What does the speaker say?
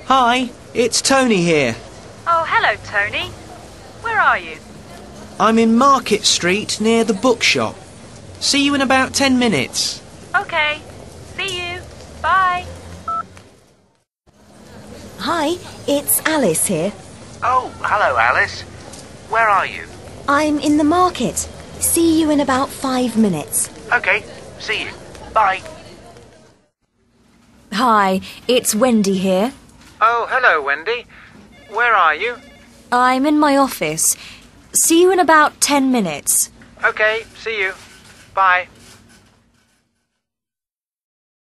Hi, it's Tony here. Oh, hello, Tony. Where are you? I'm in Market Street near the bookshop. See you in about 10 minutes. Okay. See you. Bye. Hi, it's Alice here. Oh, hello, Alice. Where are you? I'm in the market. See you in about 5 minutes. Okay, see you. Bye. Hi, it's Wendy here. Oh, hello, Wendy. Where are you? I'm in my office. See you in about 10 minutes. Okay, see you. Bye.